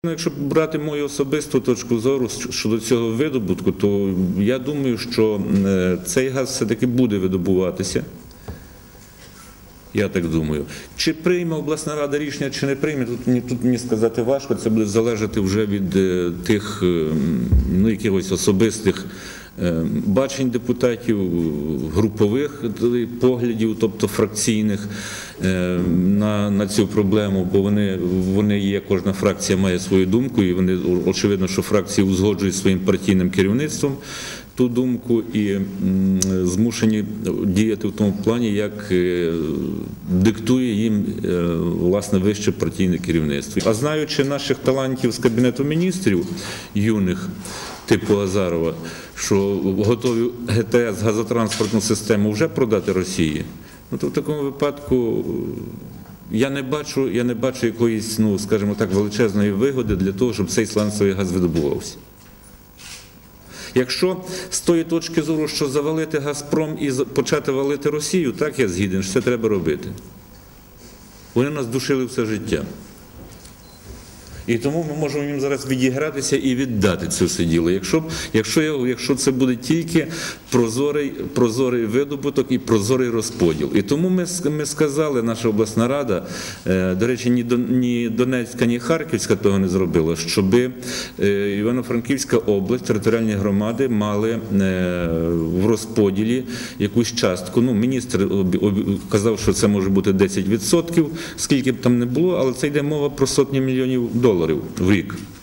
Якщо брати мою особисту точку зору щодо цього видобутку, то я думаю, що цей газ все-таки буде видобуватися. Я так думаю. Чи прийме обласна рада рішення, чи не прийме, тут мені сказати важко. Це буде залежати вже від тих якихось особистих бачень депутатів, групових поглядів, тобто фракційних, на цю проблему, бо вони є, кожна фракція має свою думку, і вони, очевидно, що фракції узгоджують своїм партійним керівництвом ту думку і змушені діяти в тому плані, як диктує їм, власне, вище партійне керівництво. А знаючи наших талантів з Кабінету міністрів, юних, типу Азарова, що готові ГТС, газотранспортну систему, вже продати Росії, то в такому випадку я не бачу якоїсь, скажімо так, величезної вигоди для того, щоб цей сланцевий газ видобувався. Якщо з тої точки зору, що завалити «Газпром» і почати валити Росію, так, я згіден, що це треба робити. Вони нас душили все життя. І тому ми можемо їм зараз відігратися і віддати це все діло, якщо це буде тільки прозорий видобуток і прозорий розподіл. І тому ми сказали, наша обласна рада, до речі, ні Донецька, ні Харківська того не зробила, щоб Івано-Франківська область, територіальні громади мали в розподілі якусь частку. Міністр казав, що це може бути 10%, скільки б там не було, але це йде мова про сотні мільйонів доларів в рік.